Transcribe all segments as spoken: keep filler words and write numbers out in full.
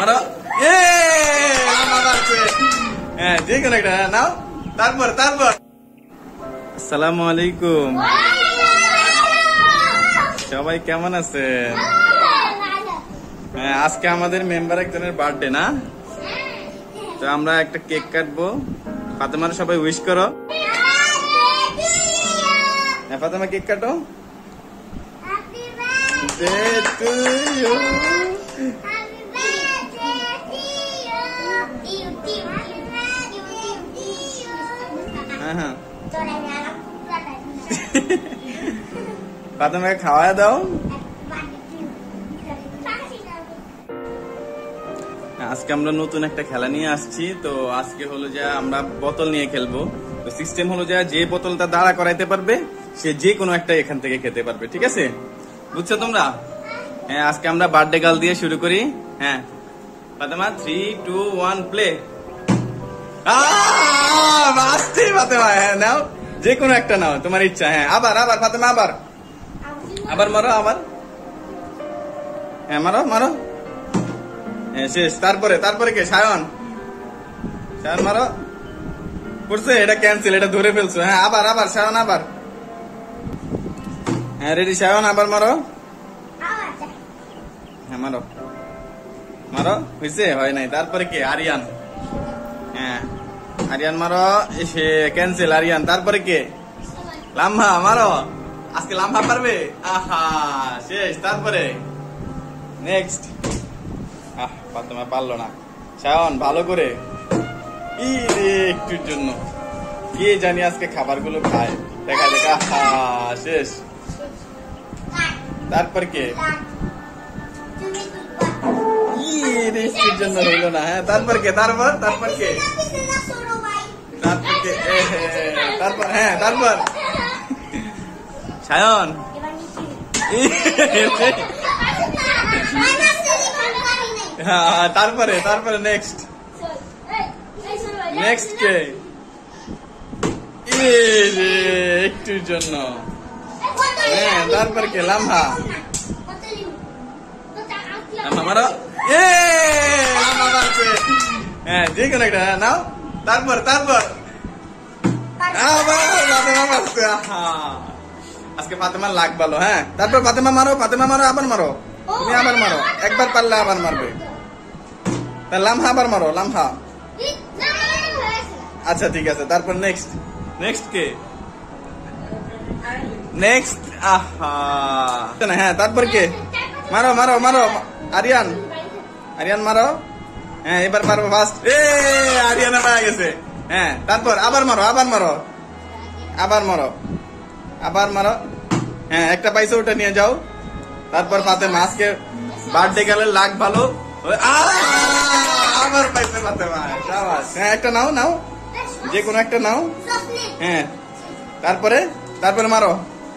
মারো এ আমার আছে হ্যাঁ যে কোনো একটা নাও তারপর তারপর আসসালামু আলাইকুম সবাই কেমন আছেন হ্যাঁ আজকে আমাদের মেম্বার একজনের বার্থডে না তো আমরা একটা কেক কাটবো ফাতেমার সবাই উইশ করো হ্যাঁ ফাতেমা কেক কাটো হ্যাঁ হ্যাঁ ফাতেমাকে খাওয়া দাও আজকে আমরা নতুন একটা খেলা নিয়ে আসছি তো আজকে হলো যে আমরা বোতল নিয়ে খেলবো তো সিস্টেম হলো যে যে বোতলটা দাঁড়া করাইতে পারবে সে যে কোনো একটা এখান থেকে খেতে পারবে ঠিক আছে বুঝছো তোমরা হ্যাঁ আজকে আমরা বার্থডে গার্ল দিয়ে শুরু করি হ্যাঁ Fatema three two one play Fatema হ্যাঁ নাও যে কোনো একটা নাও তোমার ইচ্ছা হ্যাঁ আবার আবার ফাতেমা আবার আবার মারো আবার হ্যাঁ মারো মারো হ্যাঁ শেষ তারপরে তারপরে কে সায়ন সায়ন মারো পড়ছে এটা ক্যান্সেল এটা ধরে ফেলছো হ্যাঁ আবার আবার সায়ন আবার হ্যাঁ রেডি সায়ন আবার মারো হ্যাঁ মারো মারো হয়েছে হয় নাই তারপরে কে আরিয়ান হ্যাঁ আরিয়ান মারো সে ক্যান্সেল আরিয়ান তারপরে কে লাম্বা মারো আজকে লাম্বা পারবে আহা শেষ তারপরে নেক্সট আহ ফাতেমা পারলো না শাওন ভালো করে ই রে একটুর জন্য কে জানি আজকে খাবারগুলো খায় দেখা দেখা আহা শেষ তারপর কে ই রে একটুর জন্য হইলো না হ্যাঁ তারপর কে তারপর তারপর কে তারপর কে তারপর হ্যাঁ তারপর শায়ন হ্যাঁ তারপরে তারপরে নেক্সট নেক্সট কে একটুর জন্য হ্যাঁ তারপর কে লাম্বা লাম্বা মারো এ লাম্বা মারছে হ্যাঁ যে কোনো একটা নাও তারপর তারপর আজকে ফাতেমার লাগ ভালো হ্যাঁ তারপর ফাতেমা মারো ফাতেমা মারো আবার মারো তুমি আবার মারো একবার পারলে আবার মারবে লাম্বা আবার মারো লাম্বা আচ্ছা ঠিক আছে তারপর নেক্সট নেক্সট কে নেক্সট আহা হ্যাঁ তারপর কে মারো মারো মারো আরিয়ান আরিয়ান মারো হ্যাঁ এবার পারবো ফার্স্ট এ আরিয়ান পাওয়া গেছে হ্যাঁ তারপর আবার মারো আবার মারো আবার মারো আবার মারো হ্যাঁ একটা পাইছে ওটা নিয়ে যাও তারপর ফাতেমা আজকে বার্থডে গেলে লাগ ভালো আবার পাইছে ফাতেমা শাবাশ হ্যাঁ একটা নাও নাও যে কোনো একটা নাও হ্যাঁ তারপরে তারপরে মারো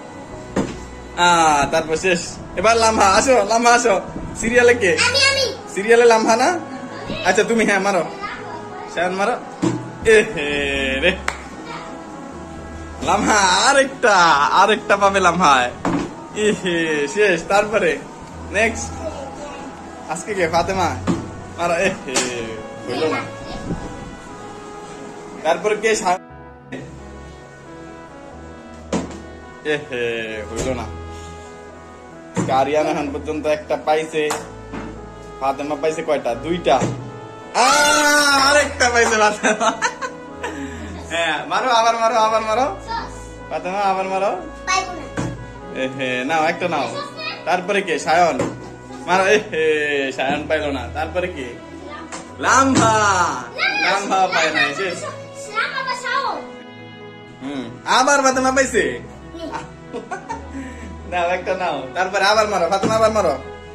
আহ তারপর শেষ এবার লাম্বা আসো লাম্বা আসো সিরিয়ালে কে সিরিয়ালে লাম্বা না আচ্ছা তুমি হ্যাঁ মারো শায়ন মারো এ রে লাম্বা আরেকটা আরেকটা পাবে লাম্বায় ইহে শেষ তারপরে নেক্সট আজকে কে ফাতেমা মারো এ হইল না তারপর কে এ হইল না আরিয়ান এখন পর্যন্ত একটা পাইছে ফাতেমা পাইছে কয়টা দুইটা আরেকটা পাইছে ফাতেমা হ্যাঁ মারো আবার মারো আবার মারো ফাতেমা আবার মারো এ নাও একটা নাও তারপরে কে সায়ন মারো এ সায়ন পাইলো না তারপরে কি লাম্বা লাম্বা পায় না শেষ হম আবার ফাতেমা পাইছে নাও একটা নাও তারপরে আবার মারো ফাতেমা আবার মারো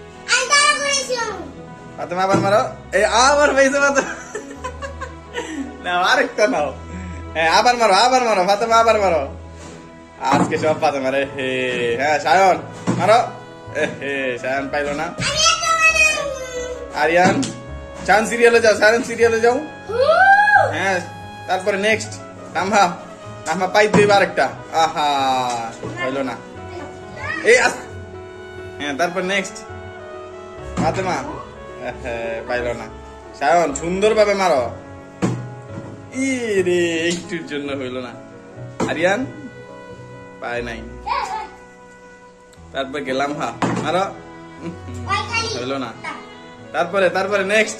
ফাতেমা আবার মারো এই আবার পাইছে ফাতেমা নাও আরেকটা নাও হ্যাঁ আবার মারো আবার মারো ফাতেমা আবার মারো আজকে সব ফাতেমা রে হে হ্যাঁ সায়ন মারো হে সায়ন পাইলো না আরিয়ান সায়ন সিরিয়ালে যাও সায়ন সিরিয়ালে যাও হ্যাঁ তারপরে নেক্সট লাম্বা লাম্বা পাইতে এবার একটা আহা হইলো না এই হ্যাঁ তারপর নেক্সট ফাতেমা পাইল না। সায়ন সুন্দর ভাবে মারো। ই রে একটুর জন্য হইল না। আরিয়ান পায় নাই। তারপর গেলাম হা মারো, হইল না। তারপরে তারপরে নেক্সট,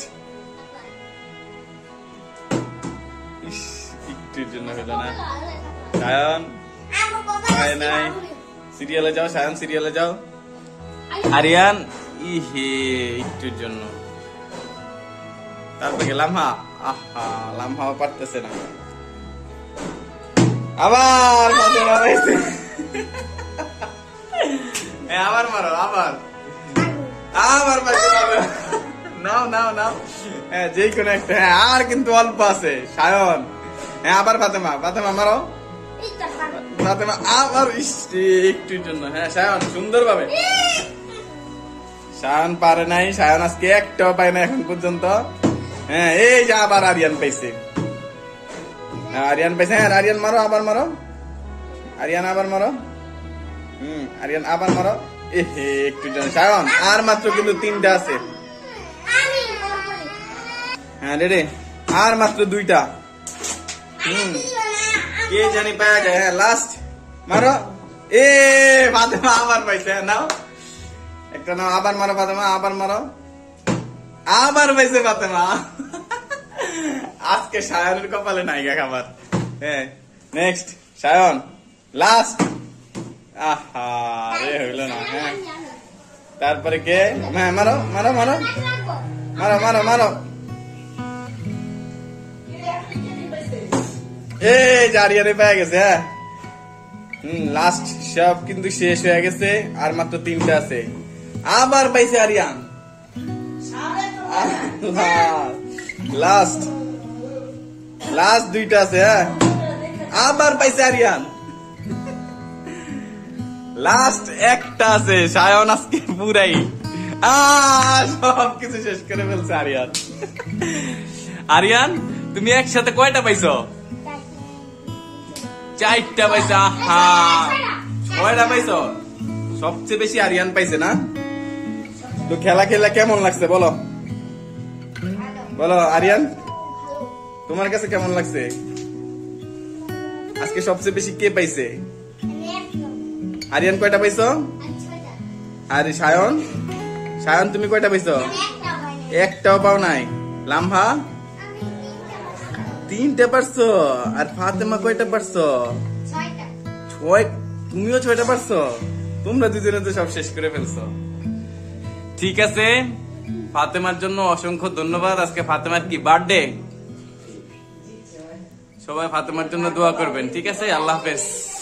একটুর জন্য হইল না। সায়ন পায় নাই। সিরিয়ালে যাও সায়ন, সিরিয়ালে যাও। আরিয়ান ইহে একটুর জন্য। তারপর গেলাম হা, আহা লামহা পারতেছে না। আবার মারাইছে। আবার মারো, আবার আবার নাও নাও নাও, হ্যাঁ যে কোনো একটা। হ্যাঁ আর কিন্তু অল্প আছে সায়ন। হ্যাঁ আবার ফাতেমা, ফাতেমা মারো, ফাতেমা আবার একটুর জন্য। হ্যাঁ সায়ন সুন্দর ভাবে। সায়ন পারে নাই, সায়ন আজকে একটাও পায় না এখন পর্যন্ত। হ্যাঁ এই যে আবার আরিয়ান পাইছে, আরিয়ান পাইছে। হ্যাঁ আরিয়ান মারো, আবার মারো, আরিয়ান আবার মারো। হম আরিয়ান আবার মারো। এহে একটু জন্য। সায়ন আর মাত্র কিন্তু তিনটা আছে। হ্যাঁ রেডি, আর মাত্র দুইটা। হম কে জানি পাওয়া যায়। হ্যাঁ লাস্ট মারো। এ ফাতেমা আবার পাইছে। হ্যাঁ নাও একটা নাও, আবার মারো ফাতেমা, আবার মারো, আবার পাইছে ফাতেমা। আজকে সায়নের কপালে নাইগা খাবার। হ্যাঁ নেক্সট সায়ন লাস্ট। আহা রে হইল না। হ্যাঁ তারপরে কে? হ্যাঁ মারো মারো মারো মারো মারো মারো। এই জারিয়ারে পেয়ে গেছে। হ্যাঁ হম লাস্ট সব কিন্তু শেষ হয়ে গেছে, আর মাত্র তিনটা আছে। আবার পাইছে আরিয়ান। লাস্ট লাস্ট দুইটা আছে। হ্যাঁ আবার পাইছে আরিয়ান। লাস্ট একটা আছে। সায়ন আজকে পুরাই সব কিছু শেষ করে ফেলছে আরিয়ান। আরিয়ান তুমি একসাথে কয়টা পাইছো? চারটা পাইছে। আহা ছয়টা পাইছো। সবচেয়ে বেশি আরিয়ান পাইছে না? তো খেলা খেলা কেমন লাগছে বলো, বলো আরিয়ান তোমার কাছে কেমন লাগছে? আজকে সবচেয়ে বেশি কে পাইছে? আরিয়ান কয়টা পাইছো? আরে সায়ন, সায়ন তুমি কয়টা পাইছো? একটাও পাও নাই। লামহা তিনটা পারছো। আর ফাতেমা কয়টা পারছো? ছয়। তুমিও ছয়টা পারছো। তোমরা দুজনে তো সব শেষ করে ফেলছো। ঠিক আছে, ফাতেমার জন্য অসংখ্য ধন্যবাদ। আজকে ফাতেমার কি বার্থডে, সবাই ফাতেমার জন্য দোয়া করবেন। ঠিক আছে, আল্লাহ হাফেজ।